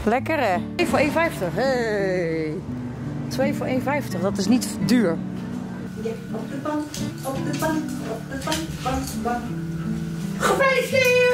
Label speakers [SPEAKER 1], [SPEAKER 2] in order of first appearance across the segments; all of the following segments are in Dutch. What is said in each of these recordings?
[SPEAKER 1] Lekker hè? 2 voor 1,50. Hey. 2 voor 1,50. Dat is niet duur.
[SPEAKER 2] Ja, op de bank, op de bank, op de bank. Gefeliciteerd!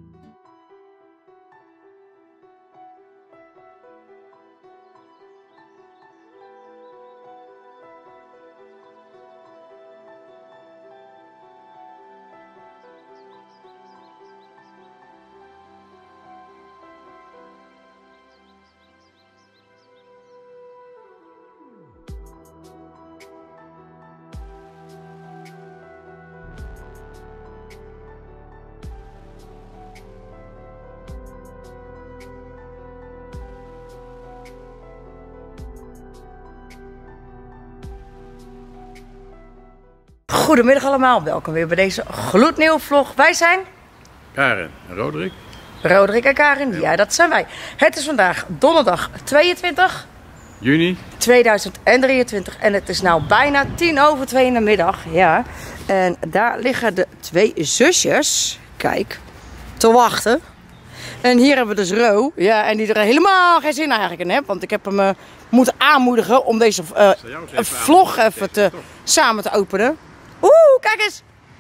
[SPEAKER 1] Goedemiddag allemaal, welkom weer bij deze gloednieuwe vlog. Wij zijn
[SPEAKER 3] Karen en Roderick.
[SPEAKER 1] Roderick en Karin, ja dat zijn wij. Het is vandaag donderdag 22
[SPEAKER 3] Juni.
[SPEAKER 1] 2023 en het is nou bijna 1:50 in de middag. Ja. En daar liggen de 2 zusjes, kijk, te wachten. En hier hebben we dus Ro, ja, en die er helemaal geen zin eigenlijk in heeft. Want ik heb hem moeten aanmoedigen om deze vlog even samen te openen. Oeh, kijk eens!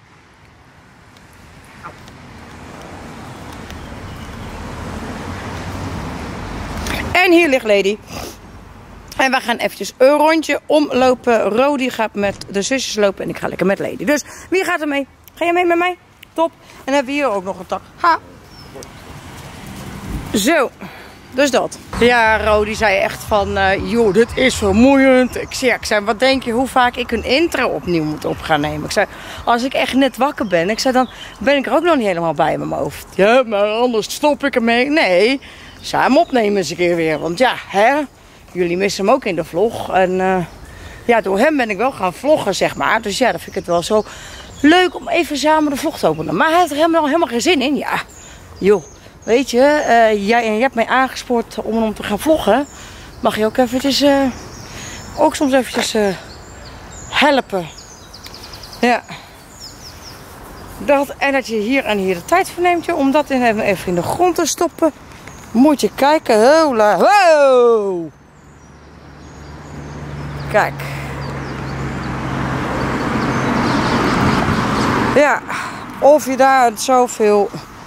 [SPEAKER 1] En hier ligt Lady. En we gaan eventjes een rondje omlopen. Rodi gaat met de zusjes lopen en ik ga lekker met Lady. Dus wie gaat er mee? Ga je mee met mij? Top. En dan hebben we hier ook nog een tak. Ha! Zo. Dus dat. Ja, Rodi zei echt van, joh, dit is vermoeiend. Ik zei, wat denk je hoe vaak ik een intro opnieuw moet op gaan nemen? Ik zei, als ik echt net wakker ben, ik zei, dan ben ik er ook nog niet helemaal bij in mijn hoofd. Ja, maar anders stop ik ermee. Nee, samen opnemen eens een keer weer. Want ja, hè, jullie missen hem ook in de vlog. En ja, door hem ben ik wel gaan vloggen, zeg maar. Dus ja, dan vind ik het wel zo leuk om even samen de vlog te openen. Maar hij heeft er helemaal geen zin in. Ja, joh. Weet je, jij hebt mij aangespoord om te gaan vloggen. Mag je ook eventjes, ook soms eventjes helpen. Ja. En dat je hier en hier de tijd voor neemt om dat even in de grond te stoppen. Moet je kijken. Hola. Wow. Kijk. Ja, of je daar zoveel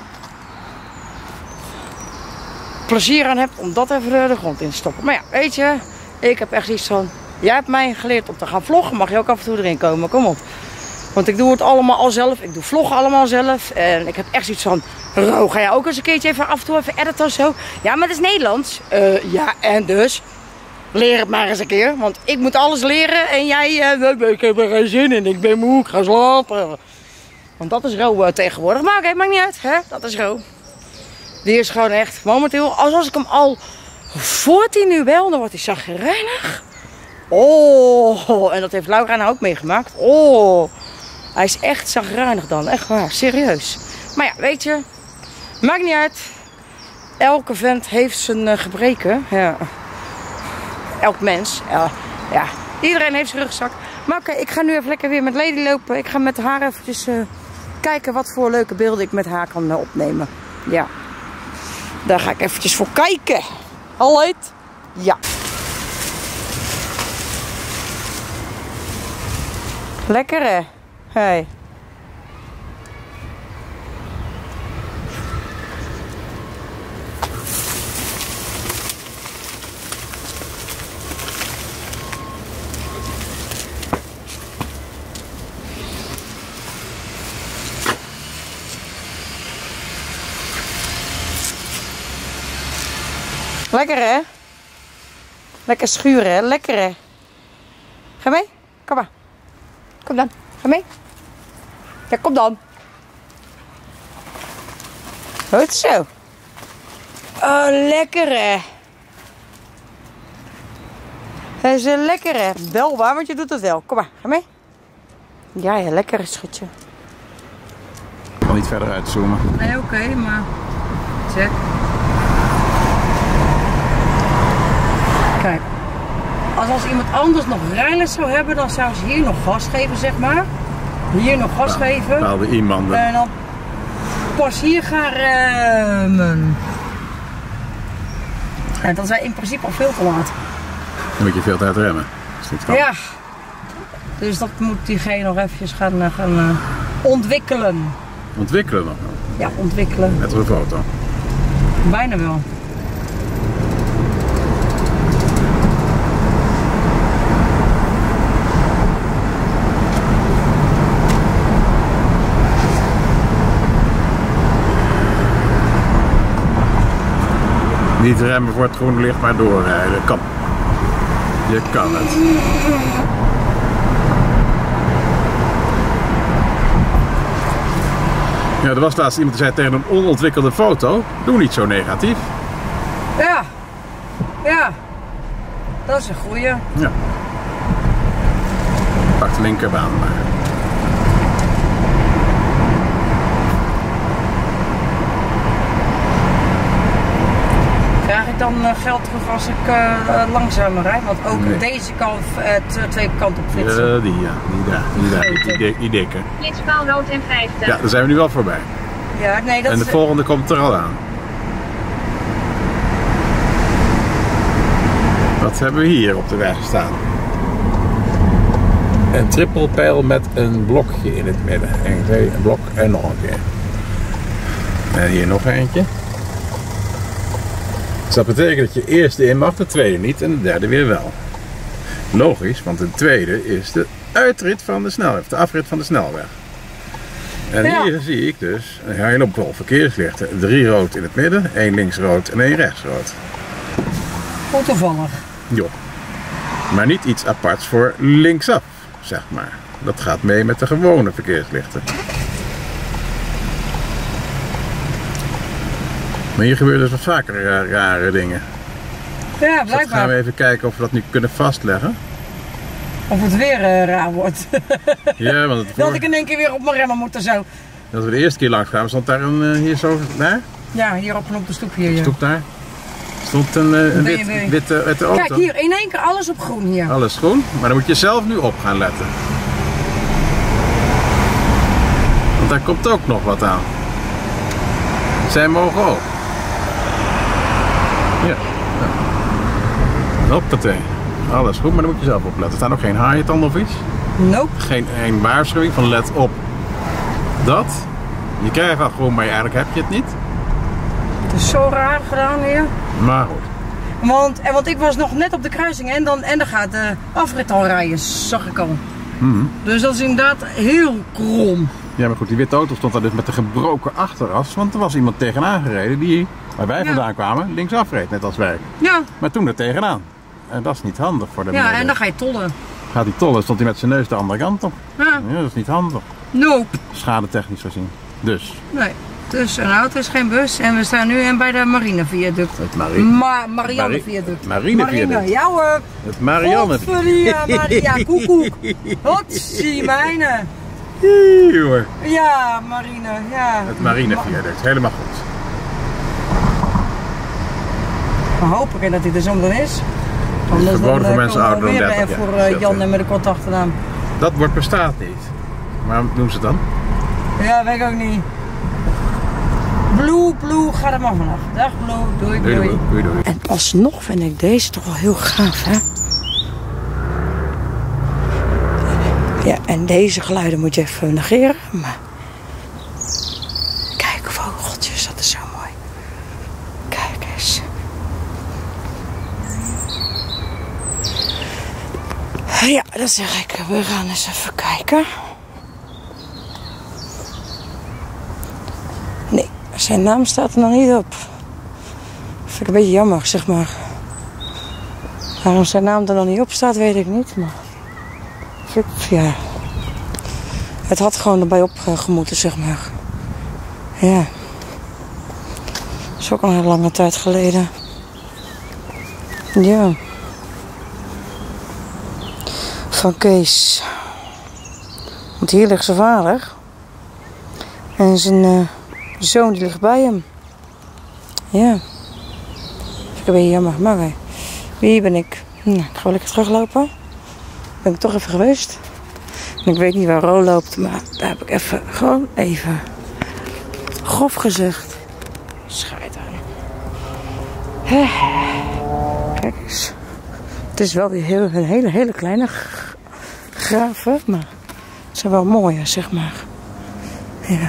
[SPEAKER 1] plezier aan hebt om dat even de grond in te stoppen. Maar ja, weet je, ik heb echt iets van, jij hebt mij geleerd om te gaan vloggen, mag je ook af en toe erin komen, kom op. Want ik doe het allemaal al zelf, ik doe vloggen allemaal zelf en ik heb echt iets van, Ro, ga jij ook eens een keertje even af en toe even editen of zo? Ja, maar het is Nederlands. Ja, en dus, leer het maar eens een keer, want ik moet alles leren en jij, ik heb er geen zin in, ik ben moe, ik ga slapen. Want dat is Ro tegenwoordig, maar oké, maakt niet uit, hè? Dat is Ro. Die is gewoon echt momenteel, als ik hem al voor 10 uur bel, dan wordt hij chagrijnig. Oh, en dat heeft Laura nou ook meegemaakt. Oh, hij is echt chagrijnig dan, echt waar, serieus. Maar ja, weet je, maakt niet uit. Elke vent heeft zijn gebreken. Ja. Elk mens. Ja, iedereen heeft zijn rugzak. Maar oké, ik ga nu even lekker weer met Lady lopen. Ik ga met haar eventjes kijken wat voor leuke beelden ik met haar kan opnemen. Ja. Daar ga ik eventjes voor kijken. Alright? Ja. Lekker hè? Hey. Lekker hè? Lekker schuren hè? Lekker hè? Ga mee? Kom maar. Kom dan. Ga mee? Ja, kom dan. Goed zo. Oh, lekker hè? Hij is lekker hè? Wel waar, want je doet het wel. Kom maar. Ga mee? Ja, ja, lekker schatje.
[SPEAKER 3] Ik kan niet verder uitzoomen.
[SPEAKER 1] Nee, oké, maar... Check. Kijk, als iemand anders nog rijles zou hebben, dan zou ze hier nog gas geven, zeg maar. Hier nog gas geven.
[SPEAKER 3] Bepaalde iemanden.
[SPEAKER 1] En dan pas hier gaan remmen. Ja, dat is in principe al veel te laat.
[SPEAKER 3] Dan moet je veel tijd remmen. Als dit kan.
[SPEAKER 1] Ja. Dus dat moet diegene nog eventjes gaan ontwikkelen.
[SPEAKER 3] Ontwikkelen nog.
[SPEAKER 1] Ja, ontwikkelen.
[SPEAKER 3] Met een foto.
[SPEAKER 1] Bijna wel.
[SPEAKER 3] Niet remmen voor het groene licht, maar doorrijden. Kan. Je kan het. Ja, er was laatst iemand die zei tegen een onontwikkelde foto, doe niet zo negatief.
[SPEAKER 1] Ja. Ja. Dat is een goeie.
[SPEAKER 3] Ja. Pak de linkerbaan maar.
[SPEAKER 1] Krijg ik dan geld terug als ik langzamer rijd? Want ook
[SPEAKER 3] Nee.
[SPEAKER 1] deze kan twee kanten op fietsen.
[SPEAKER 3] Die daar, die dikke.
[SPEAKER 4] Flitspaal rood en 50.
[SPEAKER 3] Ja, daar zijn we nu wel voorbij.
[SPEAKER 1] Ja, nee, dat
[SPEAKER 3] En de
[SPEAKER 1] is...
[SPEAKER 3] volgende komt er al aan. Wat hebben we hier op de weg staan? Een trippelpijl met een blokje in het midden. En twee, een blok en nog een keer. En hier nog eentje. Dus dat betekent dat je eerste in mag, de tweede niet en de derde weer wel. Logisch, want de tweede is de uitrit van de snelweg, de afrit van de snelweg. En
[SPEAKER 1] Ja.
[SPEAKER 3] hier zie ik dus een hele hoop verkeerslichten. 3 rood in het midden, 1 links rood en 1 rechts rood.
[SPEAKER 1] Hoe toevallig.
[SPEAKER 3] Jo. Maar niet iets aparts voor linksaf, zeg maar. Dat gaat mee met de gewone verkeerslichten. Maar hier gebeuren dus wat vaker rare dingen.
[SPEAKER 1] Ja,
[SPEAKER 3] Dus dat
[SPEAKER 1] blijkbaar.
[SPEAKER 3] gaan we even kijken of we dat nu kunnen vastleggen.
[SPEAKER 1] Of het weer raar wordt.
[SPEAKER 3] Ja, want
[SPEAKER 1] Dat ik in één keer weer op mijn remmen moet en zo.
[SPEAKER 3] dat we de eerste keer langs kwamen, stond daar een, hier zo, daar,
[SPEAKER 1] Ja, hier op de stoep hier. Ja.
[SPEAKER 3] stoep daar, stond een
[SPEAKER 1] BMW.
[SPEAKER 3] witte auto.
[SPEAKER 1] Kijk, hier in één keer alles op groen hier.
[SPEAKER 3] Alles groen, maar dan moet je zelf nu op gaan letten. Want daar komt ook nog wat aan. Zij mogen ook. Ja. Hoppatee. Alles goed, maar dan moet je zelf opletten. Er staat ook geen haaientand of iets.
[SPEAKER 1] Nope.
[SPEAKER 3] Geen waarschuwing van let op. Dat. Je krijgt al gewoon, maar eigenlijk heb je het niet.
[SPEAKER 1] Het is zo raar gedaan hier.
[SPEAKER 3] Maar goed.
[SPEAKER 1] Want ik was nog net op de kruising en dan gaat de afrit al rijden, zag ik al. Dus dat is inderdaad heel krom.
[SPEAKER 3] Ja, maar goed, die witte auto stond daar dus met een gebroken achteras. Want er was iemand tegenaan gereden die, waar wij
[SPEAKER 1] Ja.
[SPEAKER 3] vandaan kwamen, linksaf reed, net als wij.
[SPEAKER 1] Ja,
[SPEAKER 3] Maar toen er tegenaan. En dat is niet handig voor de
[SPEAKER 1] ja
[SPEAKER 3] meneer.
[SPEAKER 1] en dan ga je tollen.
[SPEAKER 3] Gaat hij tollen, stond hij met zijn neus de andere kant op.
[SPEAKER 1] Ja,
[SPEAKER 3] Ja, dat is niet handig.
[SPEAKER 1] nope.
[SPEAKER 3] Schadetechnisch gezien. Dus,
[SPEAKER 1] Nee. Dus een auto is geen bus en we staan nu bij de Marineviaduct.
[SPEAKER 3] het
[SPEAKER 1] Marianne-viaduct.
[SPEAKER 3] Marineviaduct.
[SPEAKER 1] Ja hoor.
[SPEAKER 3] Het Marianne.
[SPEAKER 1] Maria, koekoek. Hotsie mijne.
[SPEAKER 3] Hier, hoor.
[SPEAKER 1] Ja, Marine, ja.
[SPEAKER 3] Het Marineviaduct, helemaal goed.
[SPEAKER 1] Dan hoop ik dat hij er zo dan is. Anders
[SPEAKER 3] verboden
[SPEAKER 1] dan,
[SPEAKER 3] voor mensen
[SPEAKER 1] komen we
[SPEAKER 3] ouder dan
[SPEAKER 1] weer
[SPEAKER 3] 30
[SPEAKER 1] voor
[SPEAKER 3] jaar.
[SPEAKER 1] Jan en met de korte achternaam.
[SPEAKER 3] Dat woord bestaat niet. Waarom doen ze het dan?
[SPEAKER 1] Ja, weet ik ook niet. Blue, ga er maar vanaf. Dag Blue, doei.
[SPEAKER 3] Doei.
[SPEAKER 1] En alsnog vind ik deze toch wel heel gaaf, hè? Ja, en deze geluiden moet je even negeren. Maar... Kijk, vogeltjes, dat is zo mooi. Kijk eens. Ja, dat zeg ik. We gaan eens even kijken. Nee, zijn naam staat er nog niet op. Vind ik een beetje jammer, zeg maar. Waarom zijn naam er nog niet op staat, weet ik niet. Maar ja, het had gewoon erbij opgemoeten, zeg maar. Ja. Dat is ook al een lange tijd geleden. Ja. Van Kees. Want hier ligt zijn vader. En zijn zoon die ligt bij hem. Ja. Vind ik een beetje jammer. Maar wie ben ik? Nou, ik ga wel lekker teruglopen. Ben ik toch even geweest. En ik weet niet waar Ro loopt, maar daar heb ik even grof gezegd. Scheid aan. Kijk eens. Het is wel weer een hele kleine graven, maar het zijn wel mooie, zeg maar. Ja.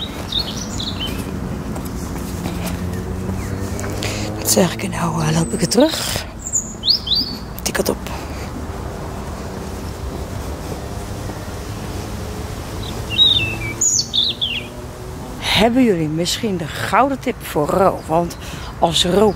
[SPEAKER 1] Wat zeg ik nou? Loop ik er terug? Tik het op. Hebben jullie misschien de gouden tip voor Ro? Want als Ro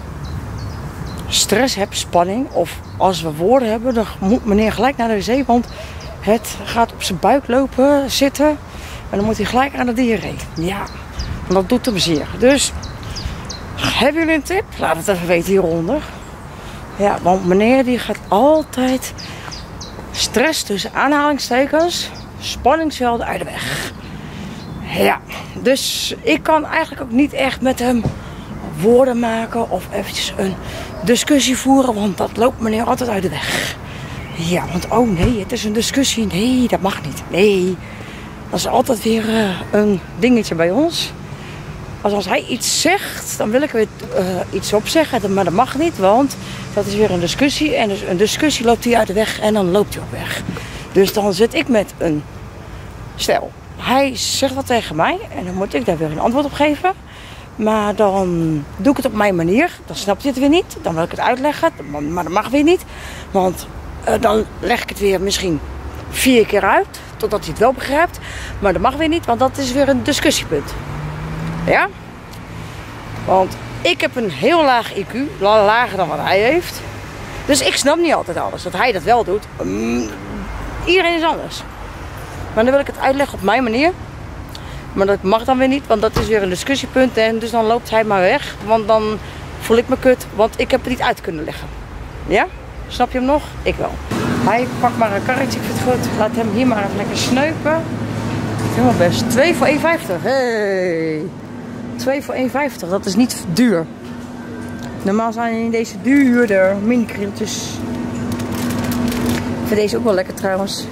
[SPEAKER 1] stress hebt, spanning, of als we woorden hebben, dan moet meneer gelijk naar de wc, want het gaat op zijn buik lopen, zitten en dan moet hij gelijk aan de diarree. Ja, en dat doet hem zeer. Dus, hebben jullie een tip? Laat het even weten hieronder. Ja, want meneer die gaat altijd stress tussen aanhalingstekens, spanningsvelden uit de weg. Ja, dus ik kan eigenlijk ook niet echt met hem woorden maken of eventjes een discussie voeren, want dat loopt meneer altijd uit de weg. Ja, want oh nee, het is een discussie. Nee, dat mag niet. Nee, dat is altijd weer een dingetje bij ons. Als hij iets zegt, dan wil ik weer iets opzeggen, maar dat mag niet, want dat is weer een discussie. En dus een discussie loopt hij uit de weg en dan loopt hij ook weg. Dus dan zit ik met een stel. Hij zegt wat tegen mij en dan moet ik daar weer een antwoord op geven. Maar dan doe ik het op mijn manier. Dan snapt hij het weer niet. Dan wil ik het uitleggen. Maar dat mag weer niet. Want dan leg ik het weer misschien 4 keer uit. Totdat hij het wel begrijpt. Maar dat mag weer niet. Want dat is weer een discussiepunt. Ja? Want ik heb een heel laag IQ. Lager dan wat hij heeft. Dus ik snap niet altijd alles. Dat hij dat wel doet. Iedereen is anders. Maar dan wil ik het uitleggen op mijn manier. Maar dat mag dan weer niet, want dat is weer een discussiepunt. En dus dan loopt hij maar weg. Want dan voel ik me kut, want ik heb het niet uit kunnen leggen. Ja? Snap je hem nog? Ik wel. Hij pakt maar een karretje, ik vind het goed. Laat hem hier maar even lekker sneupen. Helemaal best. 2 voor 1,50. Hey. 2 voor 1,50. Dat is niet duur. Normaal zijn deze duurder. Mini-krieltjes. Ik vind deze ook wel lekker trouwens.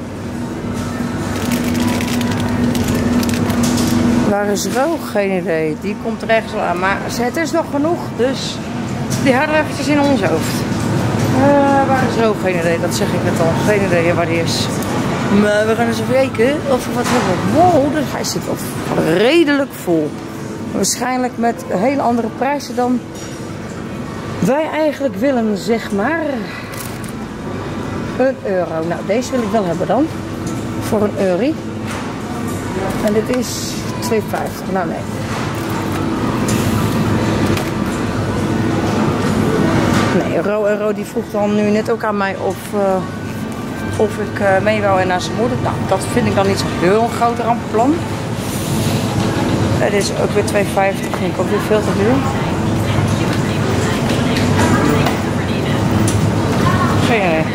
[SPEAKER 1] Waar is Ro? Geen idee. Die komt er ergens aan. Maar het is nog genoeg. Dus die hadden we eventjes in ons hoofd. Waar is Ro? Geen idee. Dat zeg ik net al. Geen idee waar die is. Maar we gaan eens even kijken of we wat hebben. Wow, dus hij zit wel redelijk vol. Waarschijnlijk met hele andere prijzen dan wij eigenlijk willen, zeg maar. €1. Nou, deze wil ik wel hebben dan. Voor €1. En dit is 2,50. Nou nee. Nee, Ro die vroeg dan nu net ook aan mij of ik mee wou en naar zijn moeder. Nou, dat vind ik dan niet zo heel een groot rampenplan. Het is ook weer 2,50. Vind ik ook weer veel te duur. Geen idee.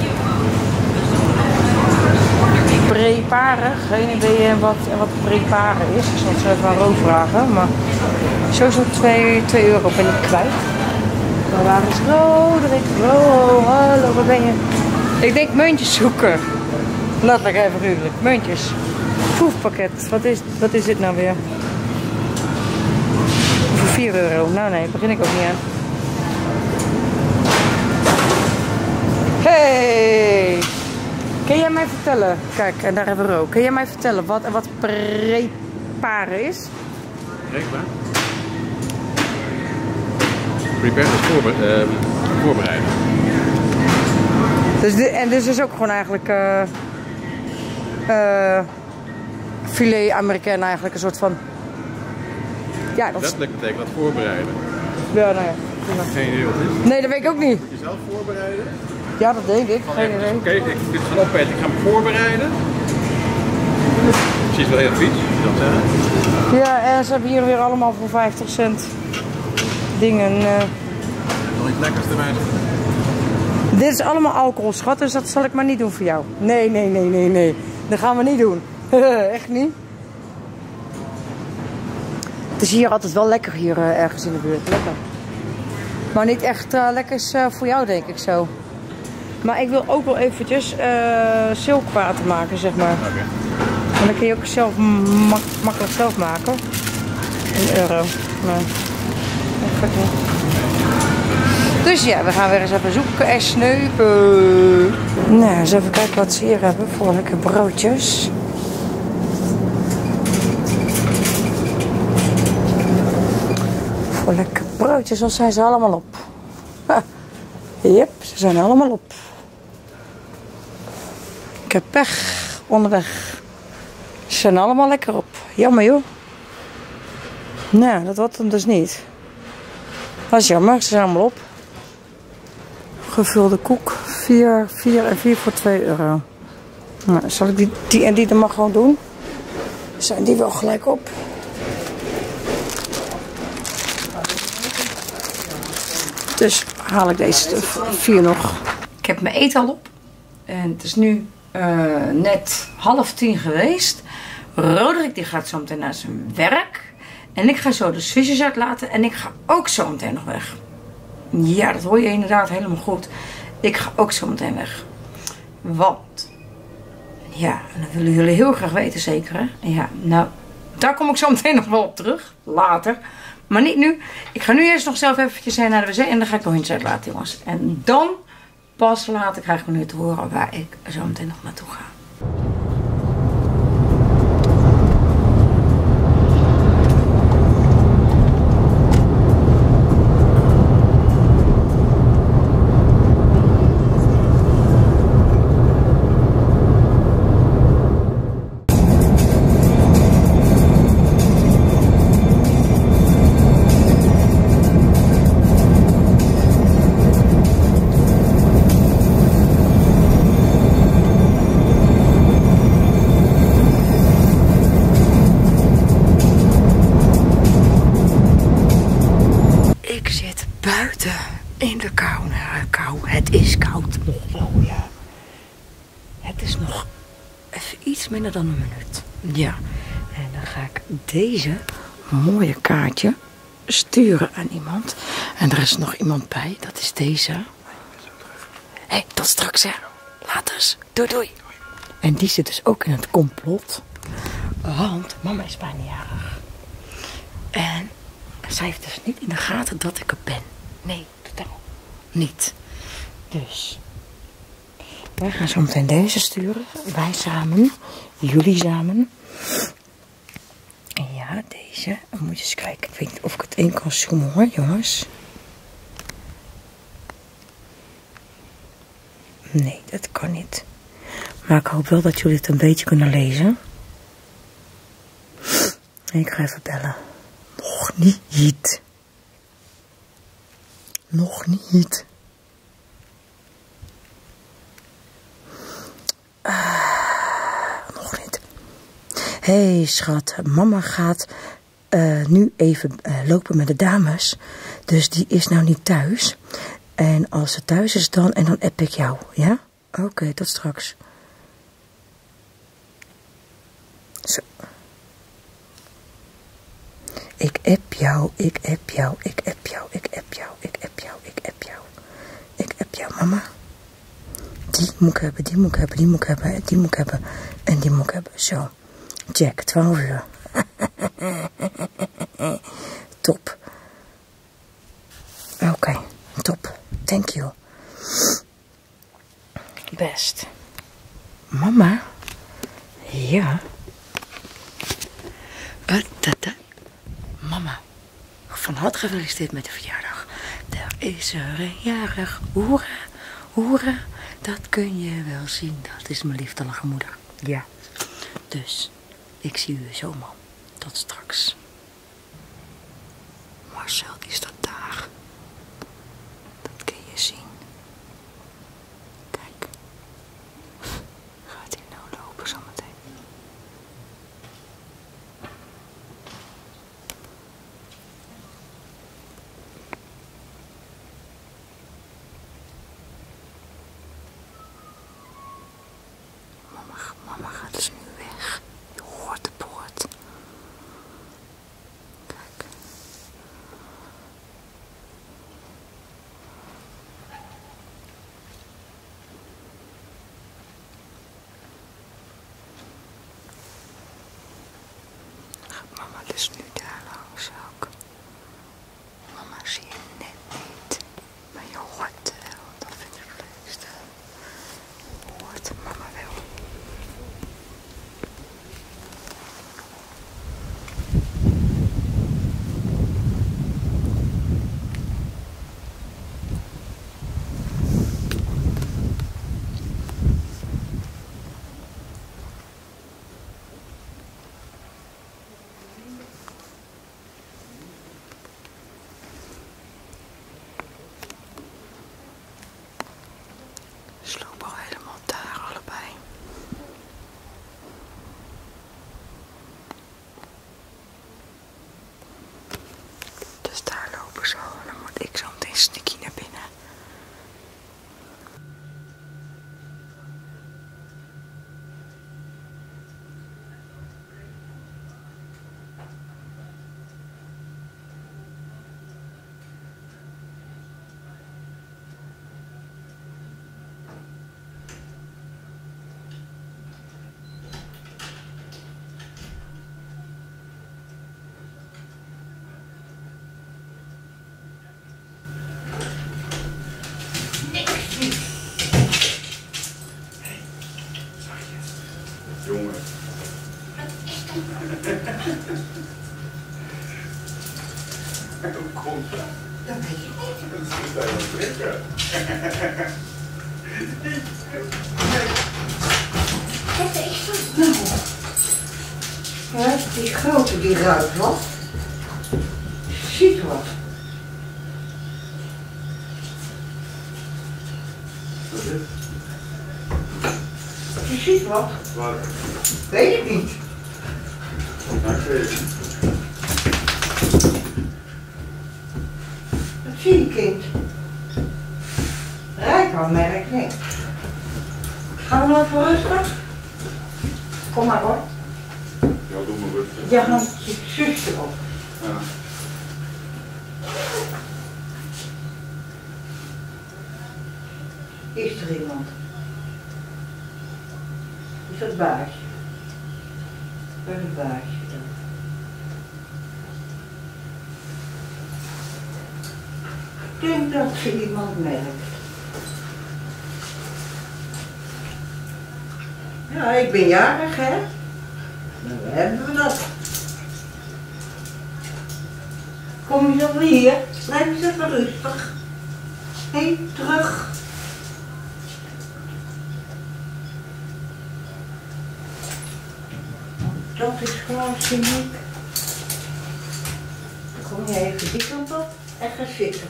[SPEAKER 1] Preparen, geen idee wat preparen is. Ik zal het zo even aan Ro vragen, maar sowieso €2 ben ik kwijt. Maar waar is Roderick? Ro, hallo, waar ben je? Ik denk muntjes zoeken. Letterlijk even gruwelijk, muntjes. Proefpakket, wat is dit nou weer? Voor €4. Nou nee, begin ik ook niet aan. Hey! Kun jij mij vertellen, kijk, en daar hebben we Ro. Kun jij mij vertellen wat preparen is?
[SPEAKER 3] Preparen? Prepare is voorbereiden.
[SPEAKER 1] Dus dit is ook gewoon eigenlijk filet Amerikaan eigenlijk, een soort van... Ja, dat
[SPEAKER 3] letterlijk betekent dat voorbereiden.
[SPEAKER 1] Ja, nou ja.
[SPEAKER 3] Geen idee wat het is.
[SPEAKER 1] Nee, dat weet ik ook niet.
[SPEAKER 3] Jezelf voorbereiden?
[SPEAKER 1] Ja, dat denk ik. Geen idee.
[SPEAKER 3] Oké, ik dit gaan opeten. Ik ga me voorbereiden. Precies wel heel fiets, moet je dat zeggen?
[SPEAKER 1] Ja, en ze hebben hier weer allemaal voor 50 cent dingen.
[SPEAKER 3] Nog iets lekkers erbij.
[SPEAKER 1] Dit is allemaal alcohol, schat, dus dat zal ik maar niet doen voor jou. Nee. Dat gaan we niet doen. Echt niet. Het is hier altijd wel lekker hier ergens in de buurt. Lekker. Maar niet echt lekker is voor jou, denk ik zo. Maar ik wil ook wel eventjes zilkwater maken, zeg maar.
[SPEAKER 3] Okay.
[SPEAKER 1] En dan kun je ook zelf makkelijk zelf maken. €1. Nee. Even kijken. Dus ja, we gaan weer eens even zoeken en sneupen. Nou, eens even kijken wat ze hier hebben voor lekker broodjes. Voor lekker broodjes, dan zijn ze allemaal op. Yep, ze zijn allemaal op. Ik heb pech onderweg. Ze zijn allemaal lekker op. Jammer joh. Nou, dat wordt hem dus niet. Dat is jammer, ze zijn allemaal op. Gevulde koek, 4 en 4 voor 2 euro. Nou, zal ik die en die dan maar gewoon doen? Zijn die wel gelijk op? Dus haal ik deze 4 nog. Ik heb mijn eten al op. En het is nu net 9:30 geweest. Roderick die gaat zo meteen naar zijn werk. En ik ga zo de visjes uitlaten. En ik ga ook zo meteen nog weg. Ja, dat hoor je inderdaad helemaal goed. Ik ga ook zo meteen weg. Want, ja, en dat willen jullie heel graag weten zeker hè. Ja, nou, daar kom ik zo meteen nog wel op terug. Later. Maar niet nu. Ik ga nu eerst nog zelf eventjes naar de wc. En dan ga ik de hondjes uitlaten jongens. En dan, pas later krijg ik nu te horen waar ik zo meteen nog naartoe ga. In de kou, het is koud nog wel, ja. Het is nog even iets minder dan een minuut. Ja, en dan ga ik deze mooie kaartje sturen aan iemand. En er is nog iemand bij, dat is deze. Hé, tot straks hè. Laters, doei. En die zit dus ook in het complot. Want mama is bijna jarig. En zij heeft dus niet in de gaten dat ik er ben. Nee, totaal niet. Dus wij gaan zo meteen deze sturen. Wij samen. Jullie samen. En ja, deze. Dan moet je eens kijken. Ik weet niet of ik het in kan zoomen hoor, jongens. Nee, dat kan niet. Maar ik hoop wel dat jullie het een beetje kunnen lezen. En ik ga even bellen. Nog niet. Nog niet. Nog niet. Hé schat, mama gaat nu even lopen met de dames. Dus die is nou niet thuis. En als ze thuis is dan, en dan app ik jou. Ja? Oké, tot straks. Zo. Ik app jou, mama. Die moet ik hebben, die moet ik hebben. En die moet ik hebben. Zo. Jack, 12 uur. Top. Oké, top. Thank you. Best. Mama. Ja. Mama, van harte gefeliciteerd met de verjaardag. Er is er een jarig. Hoera, hoera. Dat kun je wel zien. Dat is mijn liefdelige moeder. Ja. Dus, ik zie u zo, man. Tot straks. Marcel is dat daar. Dat kun je zien. Kijk. Gaat hij nou lopen zometeen? Mama gaat dus nu weg. Je hoort de poort. Kijk. open zo. Dan moet ik zo meteen sneaky naar binnen.
[SPEAKER 3] Jongen. Kom.
[SPEAKER 2] Dat weet je niet.
[SPEAKER 3] Dat is helemaal lekker.
[SPEAKER 2] Wat is dat nou? Ja, die grote die ruikt wat. Ziet wat.
[SPEAKER 3] Wat is het?
[SPEAKER 2] Je ziet wat.
[SPEAKER 3] Wat?
[SPEAKER 2] Weet ik niet.
[SPEAKER 3] Nou, ik weet het.
[SPEAKER 2] Dat zie je, kind. Rijk aan merk niks. Gaan we nou voor rustig? Kom maar hoor.
[SPEAKER 3] Ja, doe maar rustig.
[SPEAKER 2] Je hangt je zuster op.
[SPEAKER 3] Ja.
[SPEAKER 2] Is er iemand? Is dat baasje? Dat is het baasje. Ik denk dat ze iemand merkt. Ja, ik ben jarig, hè? Nou, hebben we dat. Kom je zo hier? Blijf eens even rustig. Hé, terug. Dat is gewoon cyniek. Dan kom je even die kant op en ga zitten.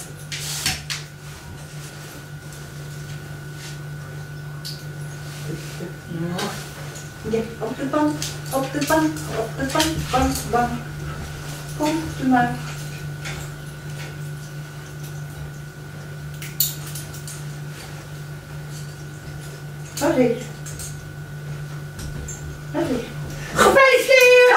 [SPEAKER 2] Ja, op de bank, op de bank, op de bank, bank. Kom er maar. Wat is? Wat is? Gefeliciteerd!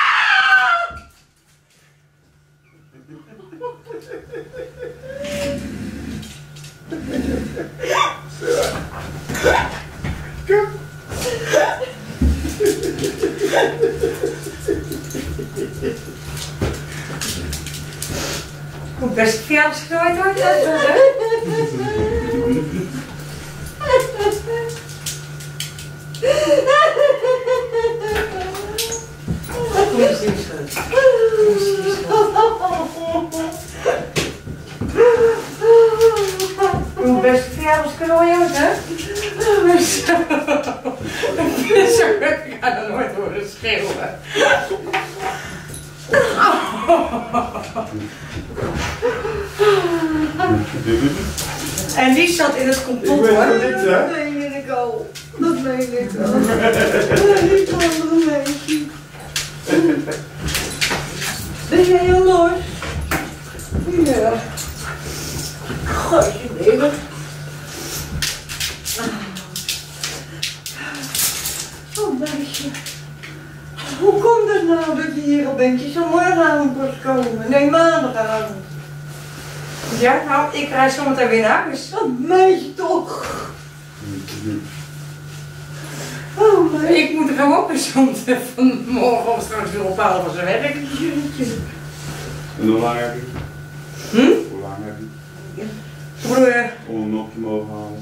[SPEAKER 2] Hoe best verjaardagsgenoot wordt dat, hè? Hoe best verjaardagscadeau wordt, hè? Ik ga er nooit horen schreeuwen. En die zat in het complot, hoor. Dat meen ik al. Dat meen ik al. Die andere meisje. Ben jij heel los? Ja. Goeie leven. Oh, meisje. Hoe komt het nou dat je hier al bent? Je zou morgenavond pas komen. Nee, maandagavond. Ja, nou, ik rijd zometeen weer naar huis. Oh, meisje toch. Oh, meisje. Ik moet er gewoon op want vanmorgen of straks weer ophalen van zijn werk.
[SPEAKER 3] En hoe lang heb je? Hoe lang heb je?
[SPEAKER 2] Wat bedoel je?
[SPEAKER 3] Om een nopje mogen halen.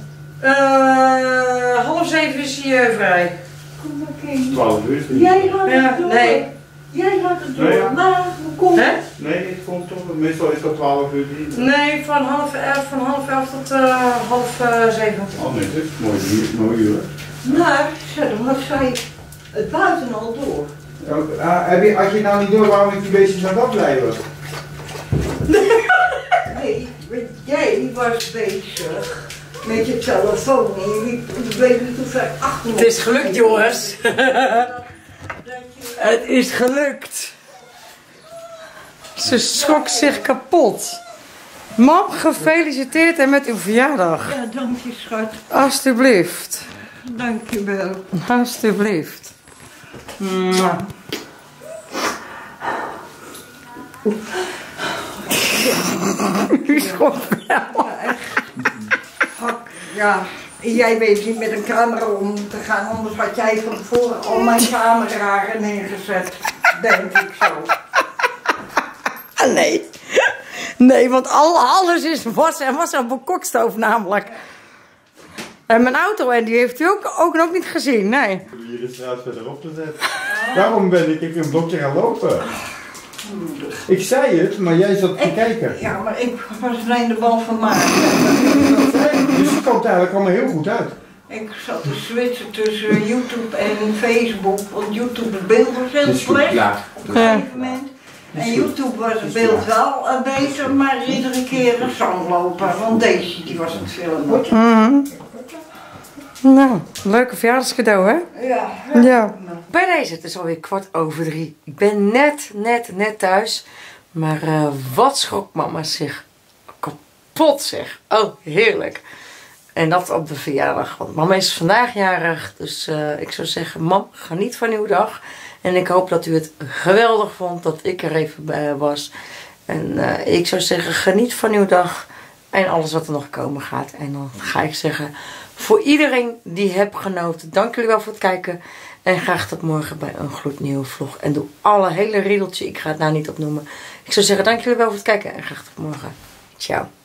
[SPEAKER 1] 6:30 is hij vrij.
[SPEAKER 2] Kom maar, kind.
[SPEAKER 3] 12 uur is het niet.
[SPEAKER 2] Jij gaat het door.
[SPEAKER 1] Nee.
[SPEAKER 2] Jij gaat het door.
[SPEAKER 3] Nee, ja.
[SPEAKER 2] Maar hoe komt
[SPEAKER 1] Hè?
[SPEAKER 3] Nee, het komt toch. Meestal is dat 12 uur niet.
[SPEAKER 1] Nee, van half elf tot 6:30.
[SPEAKER 3] Oh nee, dit is mooi uur.
[SPEAKER 2] Maar, wat zei het buiten al door?
[SPEAKER 5] Had je nou niet door waarom ik die beestjes aan het afleiden was?
[SPEAKER 2] Nee, jij was bezig met je telefoon en je liep, ik weet niet hoe ver achter me.
[SPEAKER 1] Het is gelukt, jongens. Het is gelukt. Ze schrok zich kapot. Mam, gefeliciteerd en met uw verjaardag.
[SPEAKER 2] Ja, dank je, schat.
[SPEAKER 1] Alsjeblieft.
[SPEAKER 2] Dank je wel.
[SPEAKER 1] Alsjeblieft. Mwah. U schopt wel.
[SPEAKER 2] Ja, jij weet niet met een camera om te gaan, anders had jij van tevoren al mijn camera neergezet. Denk ik zo.
[SPEAKER 1] Nee. Nee, want alles is was en was op een kokstoof namelijk. En mijn auto, en die heeft u ook nog niet gezien, nee.
[SPEAKER 5] Hier is trouwens verderop gezet. Daarom ben ik een blokje gaan lopen. Ik zei het, maar jij zat te kijken.
[SPEAKER 2] Ja, maar ik was alleen de bal van Maarten.
[SPEAKER 5] Dus het komt eigenlijk allemaal heel goed uit.
[SPEAKER 2] Ik zat te switchen tussen YouTube en Facebook, want YouTube het beeld was heel
[SPEAKER 5] Dus goed,
[SPEAKER 2] slecht
[SPEAKER 5] ja.
[SPEAKER 2] op een gegeven moment. En YouTube was het beeld wel beter, maar iedere keer een zangloper, want deze die was het filmen.
[SPEAKER 1] Nou, leuke verjaardagscadeau, hè?
[SPEAKER 2] Ja.
[SPEAKER 1] Ja. Bij deze, het is alweer 2:15. Ik ben net thuis. Maar wat schrok mama zich kapot, zeg. Oh, heerlijk. En dat op de verjaardag. Want mama is vandaag jarig. Dus ik zou zeggen, mam, geniet van uw dag. En ik hoop dat u het geweldig vond dat ik er even bij was. En ik zou zeggen, geniet van uw dag. En alles wat er nog komen gaat. En dan ga ik zeggen, voor iedereen die heb genoten, dank jullie wel voor het kijken. En graag tot morgen bij een gloednieuwe vlog. En doe alle hele riedeltje, ik ga het nou niet opnoemen. Ik zou zeggen, dank jullie wel voor het kijken. En graag tot morgen. Ciao.